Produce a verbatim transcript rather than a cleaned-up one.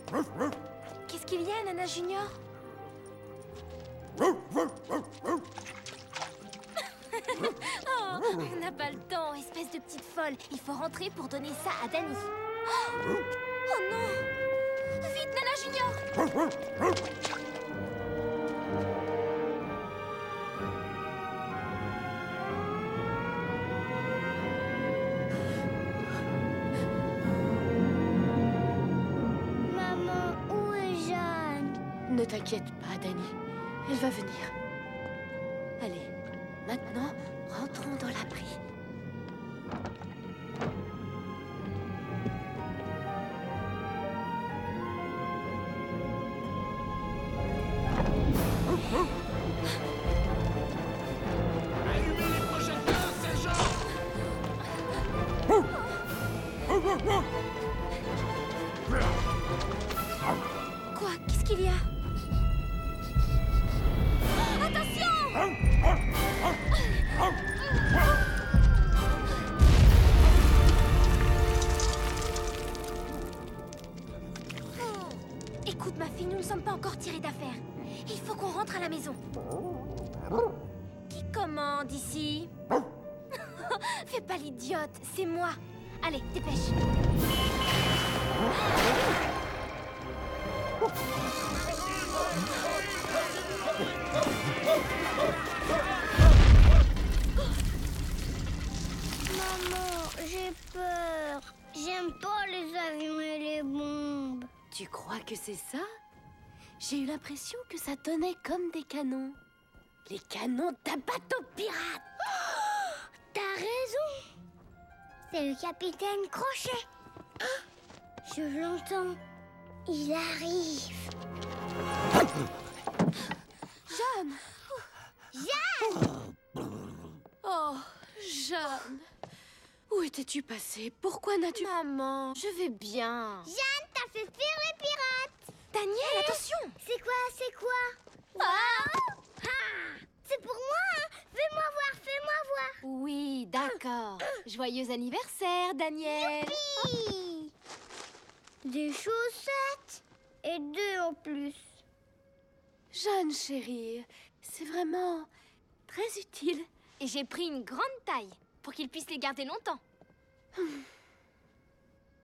Qu'est-ce qu'il y a, Nana Junior? Oh, on n'a pas le temps, espèce de petite folle. Il faut rentrer pour donner ça à Danny. Oh, oh non! Vite, Nana Junior! Maman, où est Jeanne? Ne t'inquiète pas, Danny. Elle va venir. Allez, maintenant, rentrons dans l'abri. Allumez les projecteurs, sergent! Quoi? Qu'est-ce qu'il y a? Attention! Écoute, ma fille, nous ne sommes pas encore tirés d'affaire. Il faut qu'on rentre à la maison. Qui commande ici? Fais pas l'idiote, c'est moi. Allez, dépêche. Maman, j'ai peur. J'aime pas les avions et les bombes. Tu crois que c'est ça? J'ai eu l'impression que ça donnait comme des canons. Les canons d'un bateau pirate! T'as raison. C'est le capitaine Crochet. Ah, je l'entends. Il arrive. Jeanne! Jeanne! Oh, Jeanne! Où étais-tu passée? Pourquoi n'as-tu... Maman, je vais bien. Jeanne, t'as fait fuir les pirates. Daniel, attention! C'est quoi, c'est quoi? Ah, ah, c'est pour moi, hein. Fais-moi voir, fais-moi voir. Oui, d'accord. Joyeux anniversaire, Daniel. Youpi! Des chaussettes et deux en plus. Jeanne, chérie, c'est vraiment très utile. Et j'ai pris une grande taille pour qu'il puisse les garder longtemps.